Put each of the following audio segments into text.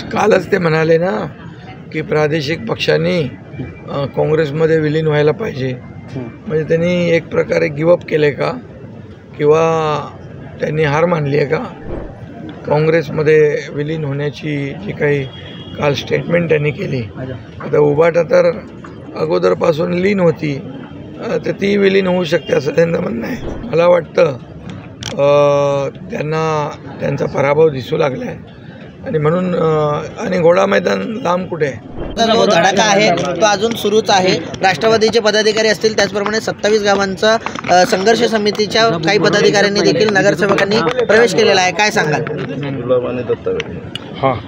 कालच ते म्हणाले ना की प्रादेशिक पक्षांनी काँग्रेसमध्ये विलीन व्हायला पाहिजे. म्हणजे त्यांनी एक प्रकारे गिवअप केले का किंवा त्यांनी हार मानली आहे का? काँग्रेसमध्ये विलीन होण्याची जी काही काल स्टेटमेंट त्यांनी केली, आता उभाटा तर अगोदरपासून लीन होती, तर ती विलीन होऊ शकते असं त्यांचं म्हणणं आहे. मला वाटतं त्यांना त्यांचा पराभव दिसू लागला आहे आणि म्हणून आणि घोडा मैदान लांब कुठे आहे. तर जो धडाका आहे तो अजून सुरूच आहे. राष्ट्रवादीचे पदाधिकारी असतील, त्याचप्रमाणे 27 गावांचा संघर्ष समितीच्या काही पदाधिकाऱ्यांनी देखील नगरसेवकांनी प्रवेश केलेला आहे. काय सांगाल? हां,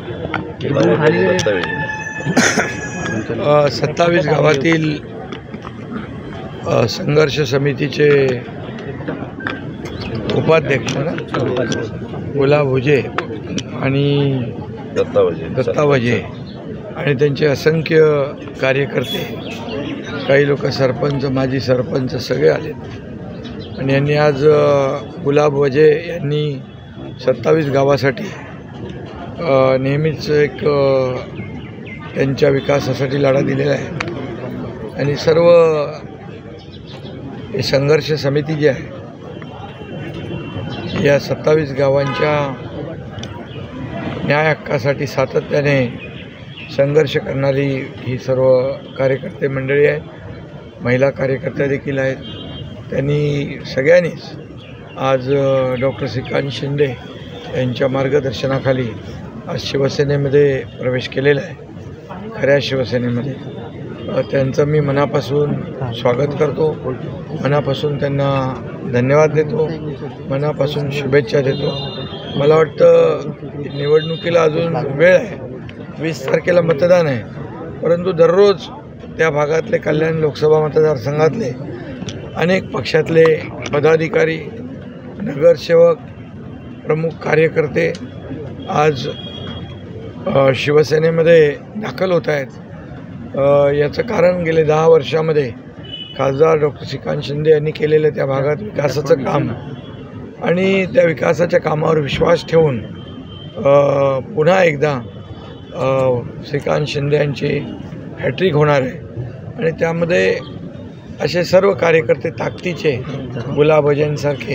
27 गावातील संघर्ष समितीचे उपाध्यक्ष गुलाब हुजे आणि दत्ता वजे आणि त्यांचे असंख्य कार्यकर्ते, काही लोक सरपंच, माजी सरपंच सगळे आलेत आणि यांनी आज गुलाब वजे यांनी 27 गावासाठी नेहमीच एक त्यांच्या विकासासाठी लढा दिलेला आहे आणि सर्व हे संघर्ष समिती जी आहे या 27 गावांच्या न्याय हक्कासाठी सातत्याने संघर्ष करणारी ही सर्व कार्यकर्ते मंडळी आहे. महिला कार्यकर्त्या देखील आहेत. त्यांनी सगळ्यांनीच आज डॉक्टर श्रीकांत शिंदे यांच्या मार्गदर्शनाखाली आज शिवसेनेमध्ये प्रवेश केलेला आहे. खऱ्या शिवसेनेमध्ये त्यांचं मी मनापासून स्वागत करतो, मनापासून त्यांना धन्यवाद देतो, मनापासून शुभेच्छा देतो. मला वाटतं निवडणुकीला अजून वेळ आहे, 20 तारखेला मतदान आहे, परंतु दररोज त्या भागातले कल्याण लोकसभा मतदारसंघातले अनेक पक्षातले पदाधिकारी, नगरसेवक, प्रमुख कार्यकर्ते आज शिवसेनेमध्ये दाखल होत आहेत. याचं कारण गेले 10 वर्षामध्ये खासदार डॉक्टर श्रीकांत शिंदे यांनी केलेलं त्या भागात विकासाचं काम आणि त्या विकासाच्या कामावर विश्वास ठेवून पुन्हा एकदा श्रीकांत शिंदे यांची हॅट्रिक होणार आहे आणि त्यामध्ये असे सर्व कार्यकर्ते ताकदीचे गुलाब वजेंसारखे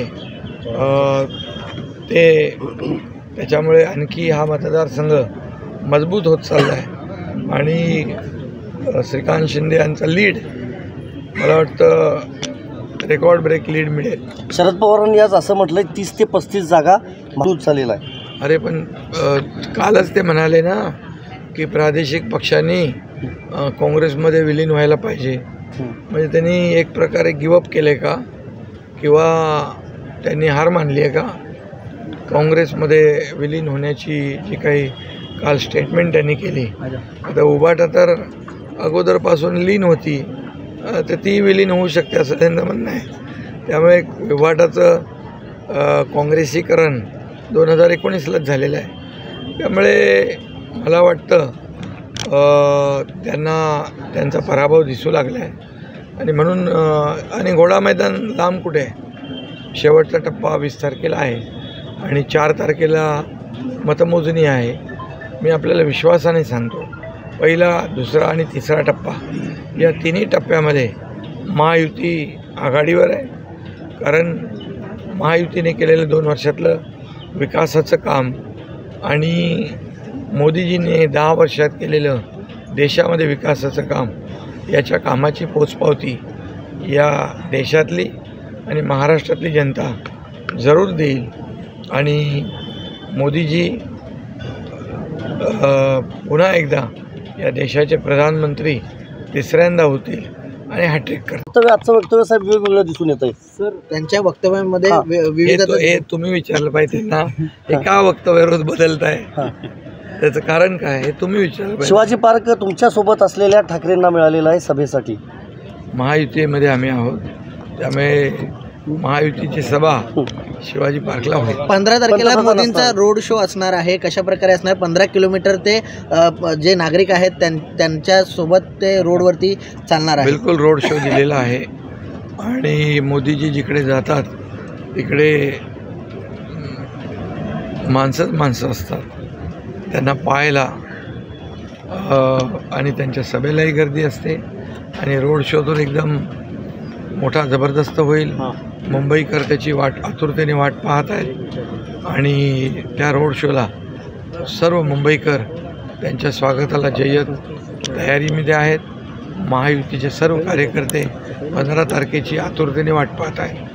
ते त्याच्यामुळे आणखी हा मतदारसंघ मजबूत होत चालला आहे आणि श्रीकांत शिंदे यांचा लीड मला वाटतं रेकॉर्ड ब्रेक लीड मिळेल. शरद पवारांनी आज असं म्हटलं 30 ते 35 जागा मजबूत झालेला आहे. अरे पण कालच ते म्हणाले ना की प्रादेशिक पक्षांनी काँग्रेसमध्ये विलीन व्हायला पाहिजे. म्हणजे त्यांनी एक प्रकारे गिवअप केले का किंवा त्यांनी हार मानली आहे का? काँग्रेसमध्ये विलीन होण्याची जी काही काल स्टेटमेंट त्यांनी केली, आता उभाटा तर अगोदरपासून लीन होती, तर ती विलीन होऊ शकते असं त्यांचं म्हणणं आहे. त्यामुळे उभाटाचं काँग्रेसीकरण 2019लाच झालेलं आहे. त्यामुळे मला वाटतं त्यांना त्यांचा पराभव दिसू लागला आहे आणि म्हणून आणि घोडा मैदान लांब कुठे आहे. शेवटचा टप्पा 20 तारखेला आहे आणि 4 तारखेला मतमोजणी आहे. मी आपल्याला विश्वासाने सांगतो, पहिला, दुसरा आणि तिसरा टप्पा या तिन्ही टप्प्यामध्ये महायुती आघाडीवर आहे. कारण महायुतीने केलेलं 2 वर्षातलं विकासाचं काम आणि मोदीजीने 10 वर्षात केलेलं देशामध्ये विकासाचं काम, याच्या कामाची पोचपावती या देशातली आणि महाराष्ट्रातली जनता जरूर देईल आणि मोदीजी पुन्हा एकदा या देशाचे प्रधानमंत्री तिसऱ्यांदा होतील आणि हॅट्रिक करतील. आजचं वक्तव्य साहेब वेगवेगळं दिसून येत आहे सर. त्यांच्या वक्तव्यामध्ये विविधता हे तुम्ही विचारलं पाहिजे ना, हे का वक्तव्य रोज बदलत आहे, त्याचं कारण काय हे तुम्ही विचारलं पाहिजे. शिवाजी पार्क तुमच्यासोबत असलेल्या ठाकरेंना मिळालेला आहे सभेसाठी. महायुतीमध्ये आम्ही आहोत, त्यामुळे महायुतीची सभा शिवाजी पार्कला होईल. 15 तारखेला मोदींचा रोड शो असणार आहे. कशा प्रकारे असणार? 15 किलोमीटर ते जे नागरिक आहेत त्यांच्यासोबत ते रोडवरती चालणार आहे. बिलकुल रोड शो दिलेला आहे आणि मोदीजी जिकडे जातात तिकडे माणसंच माणसं असतात, त्यांना पाहायला आणि त्यांच्या सभेलाही गर्दी असते आणि रोड शो तर एकदम मोठा जबरदस्त होईल. मुंबईकर त्याची आतुरतेने वाट पाहत आहेत आणि त्या रोड शोला सर्व मुंबईकर त्यांच्या स्वागताला जय्यत तयारीमध्ये आहेत. महायुतीचे सर्व कार्यकर्ते 15 तारखेची आतुरतेने वाट पाहत आहेत.